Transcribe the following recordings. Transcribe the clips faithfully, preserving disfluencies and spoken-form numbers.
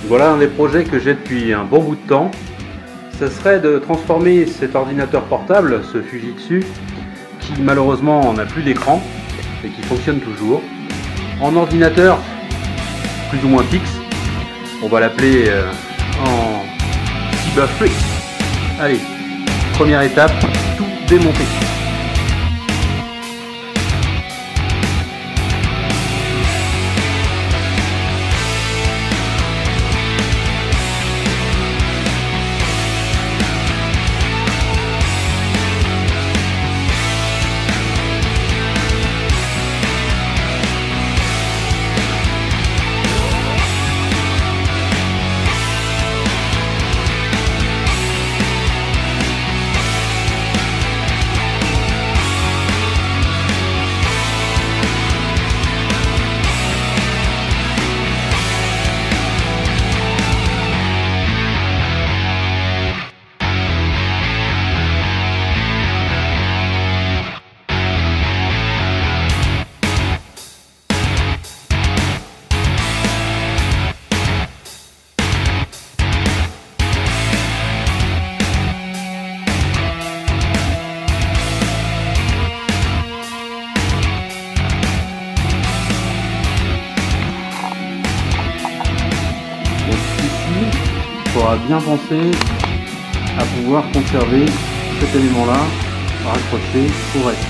Voilà un des projets que j'ai depuis un bon bout de temps. Ce serait de transformer cet ordinateur portable, ce Fujitsu, qui malheureusement n'a plus d'écran et qui fonctionne toujours, en ordinateur plus ou moins fixe. On va l'appeler euh, en cyberfreak. Allez, première étape, tout démonter. Il faudra bien penser à pouvoir conserver cet élément là raccroché au reste.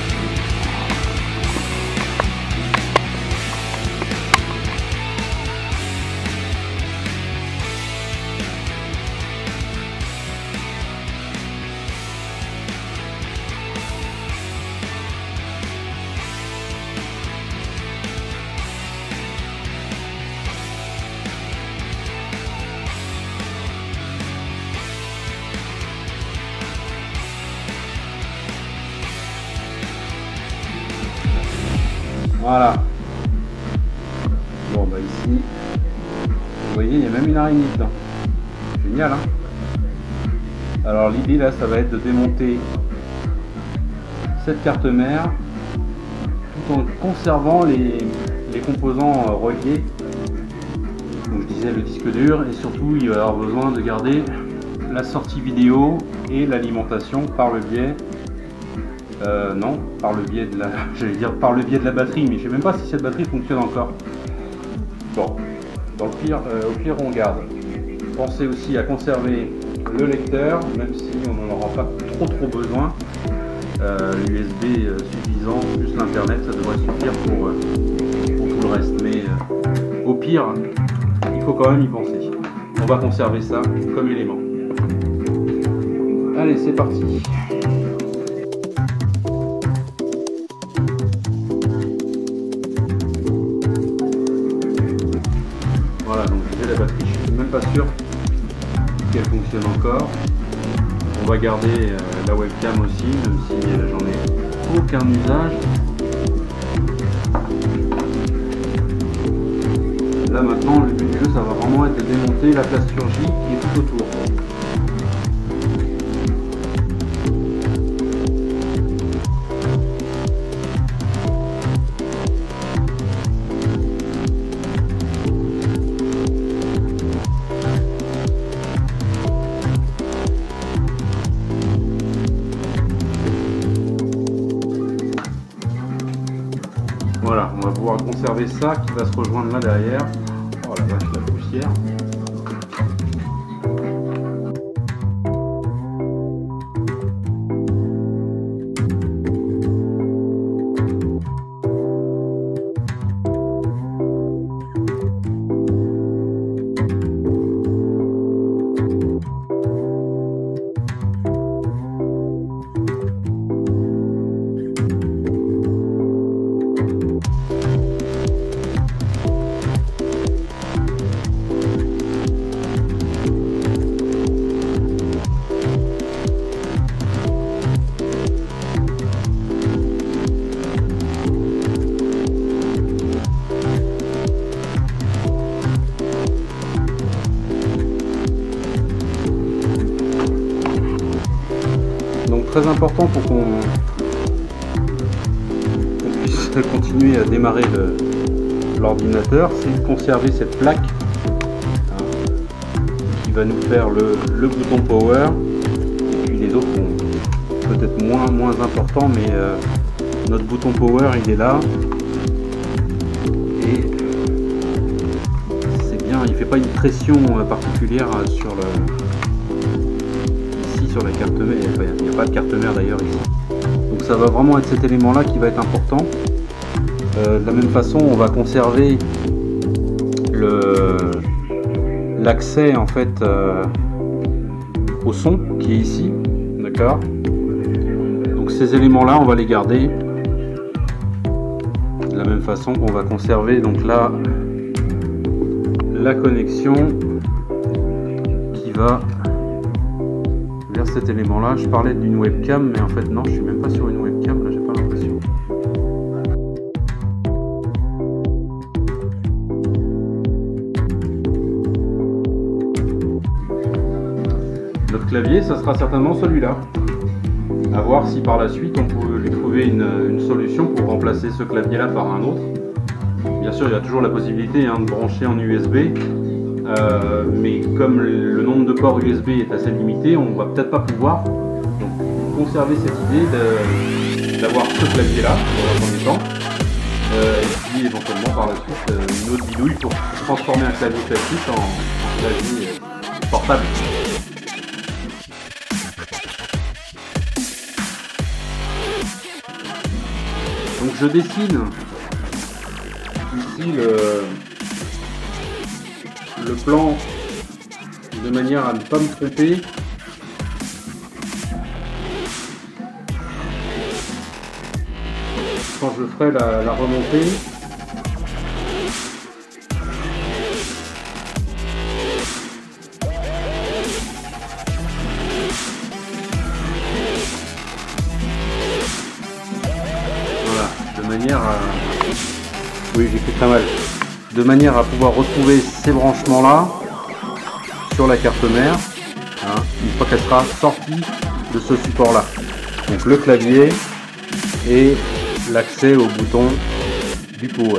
Voilà. Bon bah ici, vous voyez, il y a même une araignée dedans. Génial, hein. Alors l'idée là, ça va être de démonter cette carte mère tout en conservant les, les composants reliés. Donc je disais le disque dur, et surtout il va y avoir besoin de garder la sortie vidéo et l'alimentation par le biais Euh, non, par le biais de la, j'allais dire par le biais de la batterie, mais je sais même pas si cette batterie fonctionne encore. Bon, dans le pire, euh, au pire on garde. Pensez aussi à conserver le lecteur, même si on n'en aura pas trop trop besoin. Euh, L'U S B euh, suffisant, plus l'internet, ça devrait suffire pour, euh, pour tout le reste. Mais euh, au pire, il faut quand même y penser. On va conserver ça comme élément. Allez, c'est parti. Voilà, donc j'ai la batterie, je suis même pas sûr qu'elle fonctionne encore. On va garder euh, la webcam aussi, même si euh, j'en ai aucun usage. Là maintenant, le but du jeu, ça va vraiment être de démonter la plasturgie qui est tout autour. Voilà, on va pouvoir conserver ça qui va se rejoindre là derrière. Oh la vache, la poussière. Très important pour qu'on qu'on puisse continuer à démarrer l'ordinateur, c'est de conserver cette plaque. va nous faire le, le bouton power, et puis les autres sont peut-être moins, moins importants, mais euh, notre bouton power il est là, et c'est bien, il fait pas une pression particulière sur le ici sur la carte mère, il n'y a, a pas de carte mère d'ailleurs ici. Donc ça va vraiment être cet élément là qui va être important. Euh, de la même façon, on va conserver le l'accès en fait euh, au son qui est ici, d'accord. Donc ces éléments là, on va les garder de la même façon qu'on va conserver donc là la connexion qui va vers cet élément là. Je parlais d'une webcam, mais en fait non, je suis même pas sur une webcam là, j'ai pas l'impression. Notre clavier, ça sera certainement celui-là. À voir si par la suite on peut lui trouver une, une solution pour remplacer ce clavier-là par un autre. Bien sûr, il y a toujours la possibilité hein, de brancher en U S B, euh, mais comme le nombre de ports U S B est assez limité, on va peut-être pas pouvoir. Donc, conserver cette idée d'avoir ce clavier-là dans un premier temps, euh, et puis éventuellement par la suite euh, une autre bidouille pour transformer un clavier classique en, en clavier euh, portable. Donc je dessine ici le, le plan de manière à ne pas me tromper. Quand je ferai la, la remontée. De manière à... Oui, j'écris très mal. De manière à pouvoir retrouver ces branchements là sur la carte mère, hein, une fois qu'elle sera sortie de ce support là. Donc le clavier et l'accès au bouton du power.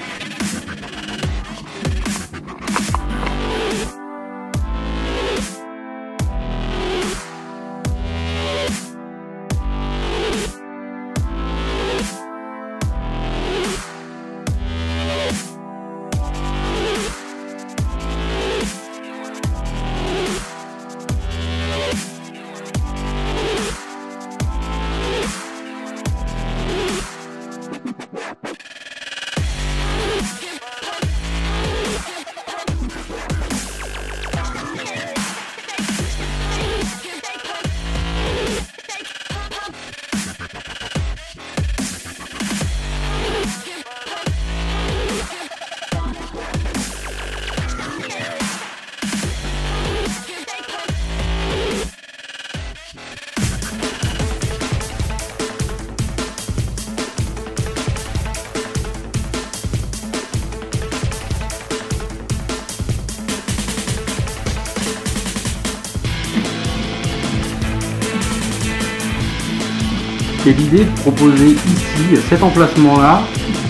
C'est l'idée de proposer ici, cet emplacement-là,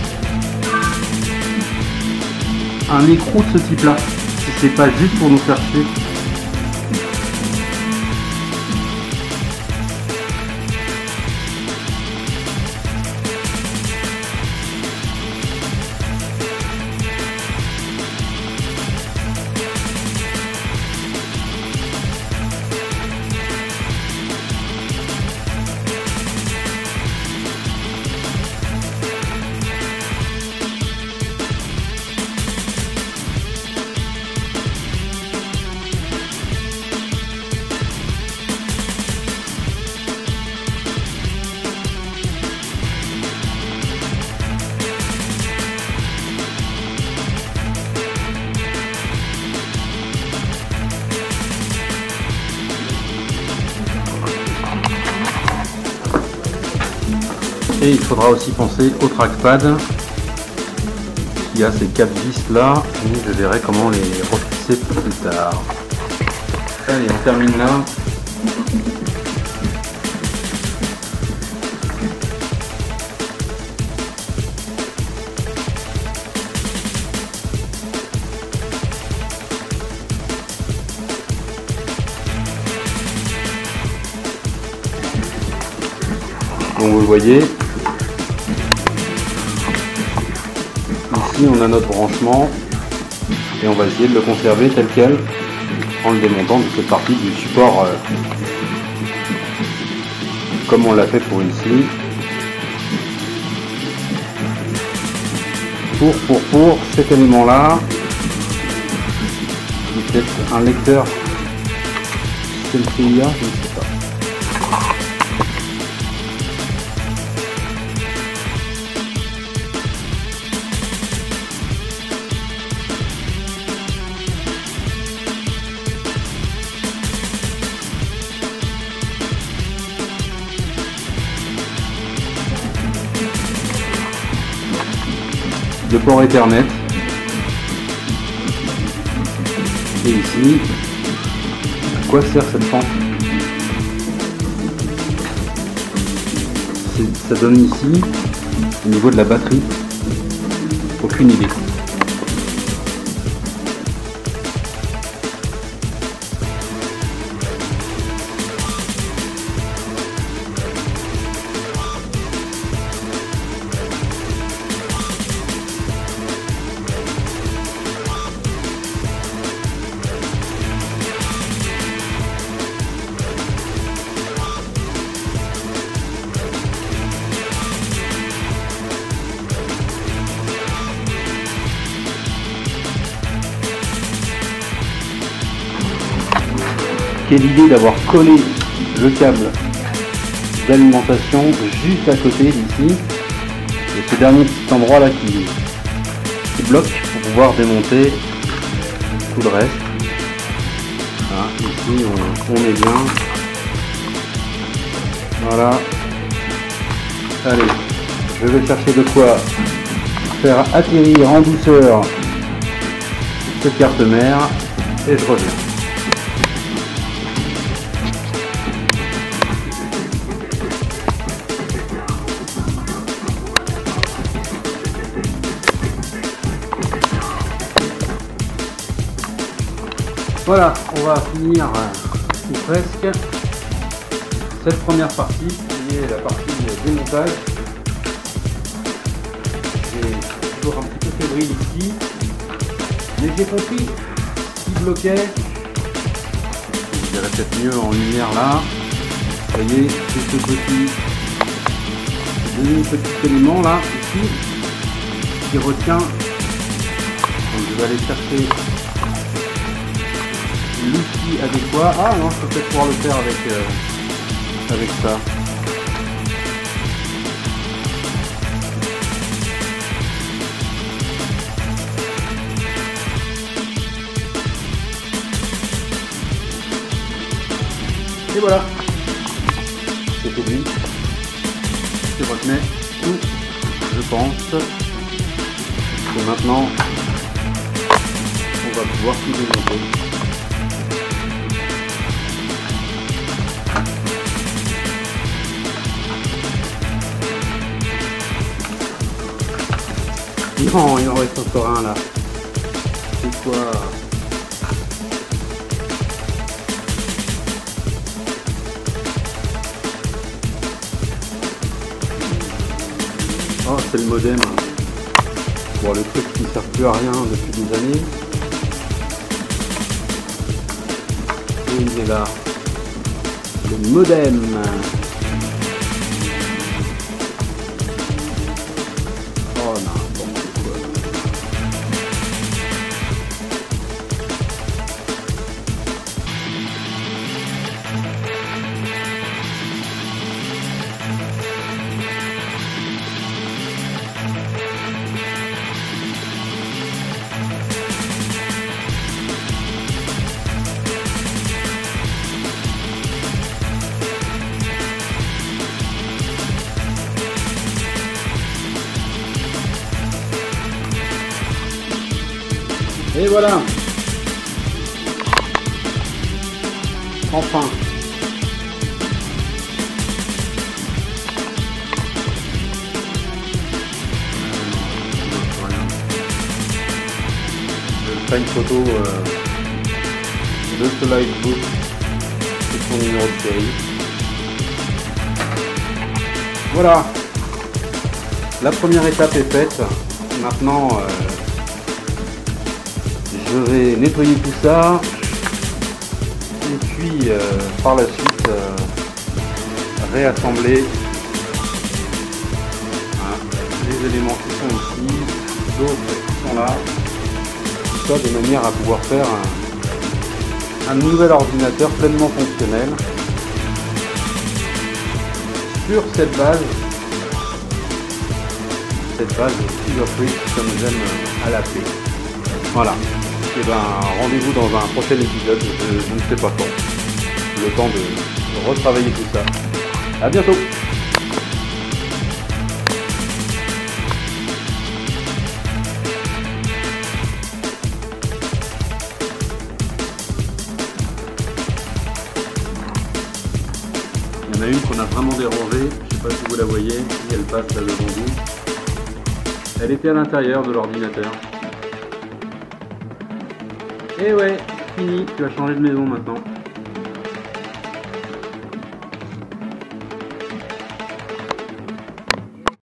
un écrou de ce type-là, si c'est pas juste pour nous faire chier. Et il faudra aussi penser au trackpad qui a ces quatre vis là, et je verrai comment les refixer plus tard. Allez, on termine là. comme vous le voyez, ici on a notre branchement et on va essayer de le conserver tel quel en le démontant de cette partie du support euh, comme on l'a fait pour ici. Pour, pour, pour cet élément là, peut-être un lecteur C L C I A, je ne sais pas. Le port Ethernet. Et ici, à quoi sert cette fente? Ça donne ici, au niveau de la batterie, aucune idée. Quelle idée d'avoir collé le câble d'alimentation juste à côté d'ici, et ce dernier petit endroit là qui, qui bloque pour pouvoir démonter tout le reste. Voilà, ici on, on est bien. Voilà. Allez, je vais chercher de quoi faire atterrir en douceur cette carte mère et je reviens. Voilà, on va finir, ou presque, cette première partie, qui est la partie démontage. J'ai toujours un petit peu fébrile ici, mais j'ai compris ce qui bloquait. Je dirais peut-être mieux en lumière là. Vous voyez, c'est ce petit, ce petit élément là, ici, qui retient. Donc je vais aller chercher l'outil adéquat. Ah non, je peux peut-être pouvoir le faire avec, euh, avec ça. Et voilà, c'est tout lui. Je remets tout, je pense. Et maintenant, on va pouvoir tout démonter. Non, il en reste encore un là. C'est quoi? Oh, c'est le modem. Bon, le truc qui ne sert plus à rien depuis des années. Et il est là. Le modem. Oh non. Et voilà. Enfin. Je ferai une photo euh, de ce livebook et son numéro de série. Voilà, la première étape est faite. Maintenant, euh, je vais nettoyer tout ça et puis euh, par la suite euh, réassembler hein, les éléments qui sont ici, d'autres qui sont là, tout ça de manière à pouvoir faire un, un nouvel ordinateur pleinement fonctionnel sur cette base, cette base Silverfreak comme j'aime à l'appeler. Voilà. Et ben rendez-vous dans un prochain épisode, je, je ne sais pas quand. Le temps de, de retravailler tout ça. À bientôt. Il y en a une qu'on a vraiment dérangée, je ne sais pas si vous la voyez, si elle passe là devant vous. Elle était à l'intérieur de l'ordinateur. Et ouais, fini, tu vas changer de maison maintenant.